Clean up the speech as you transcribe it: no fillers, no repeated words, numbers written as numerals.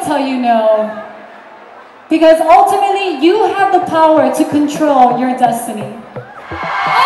tell you no. Because ultimately, you have the power to control your destiny.